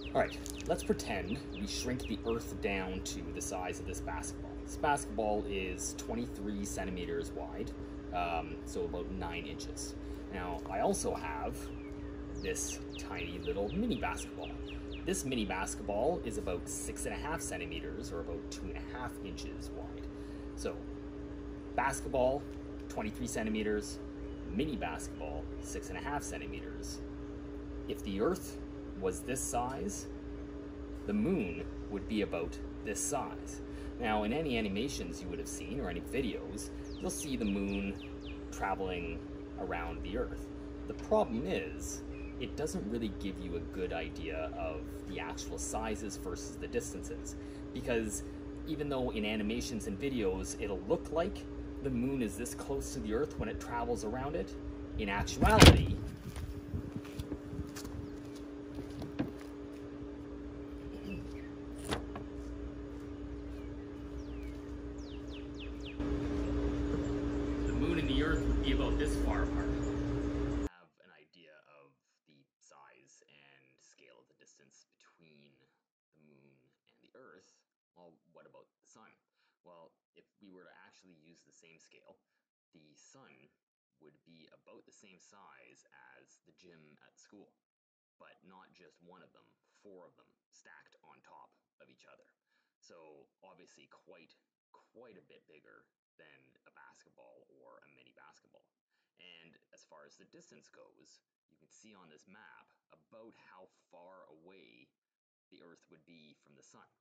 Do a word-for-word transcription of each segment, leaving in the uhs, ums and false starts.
Alright, let's pretend we shrink the Earth down to the size of this basketball. This basketball is twenty-three centimeters wide, um, so about nine inches. Now, I also have this tiny little mini basketball. This mini basketball is about six and a half centimeters, or about two and a half inches wide. So, basketball, twenty-three centimeters, mini basketball, six and a half centimeters. If the Earth was this size, the moon would be about this size. Now, in any animations you would have seen, or any videos, you'll see the moon traveling around the Earth. The problem is, it doesn't really give you a good idea of the actual sizes versus the distances. Because even though in animations and videos it'll look like the moon is this close to the Earth when it travels around it, in actuality, the moon and the Earth would be about this far apart. Have an idea of the size and scale of the distance between the moon and the Earth. Well, what about the sun? Well, if we were to actually use the same scale, the sun would be about the same size as the gym at school, but not just one of them, four of them stacked on top of each other. So obviously quite, quite a bit bigger than a basketball or a mini basketball. And as far as the distance goes, you can see on this map about how far away the Earth would be from the sun.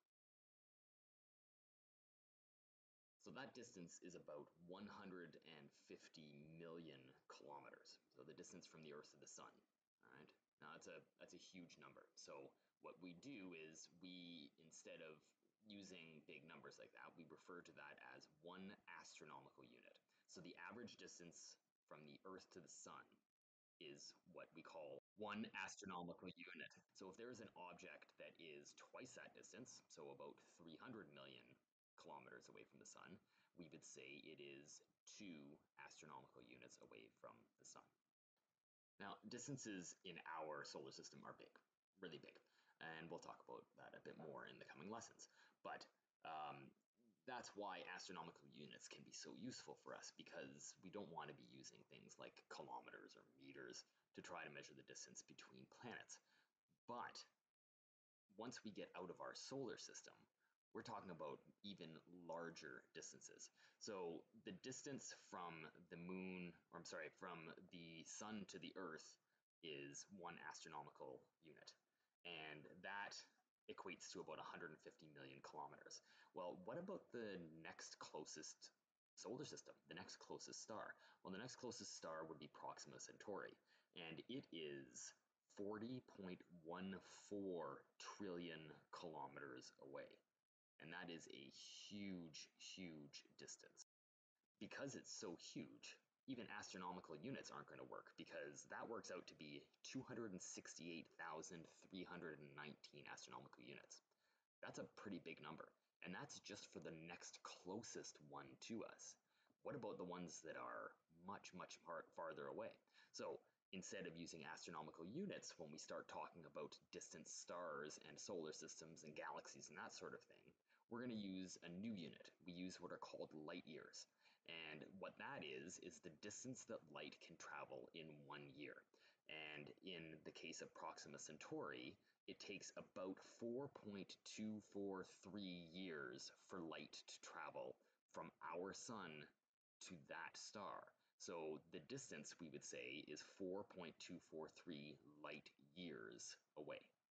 So that distance is about one hundred fifty million kilometers. So the distance from the Earth to the sun. All right. Now that's a that's a huge number. So what we do is we, instead of using big numbers like that, we refer to that as one astronomical unit. So the average distance from the Earth to the sun is what we call one astronomical unit. So if there is an object that is twice that distance, so about three hundred million kilometers away from the sun, we would say it is two astronomical units away from the sun. Now, distances in our solar system are big, really big, and we'll talk about that a bit more in the coming lessons. But um, that's why astronomical units can be so useful for us, because we don't want to be using things like kilometers or meters to try to measure the distance between planets. But once we get out of our solar system, we're talking about even larger distances. So the distance from the moon, or I'm sorry, from the sun to the Earth is one astronomical unit. And that equates to about one hundred fifty million kilometers. Well, what about the next closest solar system, the next closest star? Well, the next closest star would be Proxima Centauri, and it is forty point one four trillion kilometers away. And that is a huge, huge distance. Because it's so huge, even astronomical units aren't going to work, because that works out to be two hundred sixty-eight thousand three hundred nineteen astronomical units. That's a pretty big number, and that's just for the next closest one to us. What about the ones that are much, much far farther away? So instead of using astronomical units, when we start talking about distant stars and solar systems and galaxies and that sort of thing, we're going to use a new unit. We use what are called light years. And what that is, is the distance that light can travel in one year. And in the case of Proxima Centauri, it takes about four point two four three years for light to travel from our sun to that star. So the distance, we would say, is four point two four three light years away.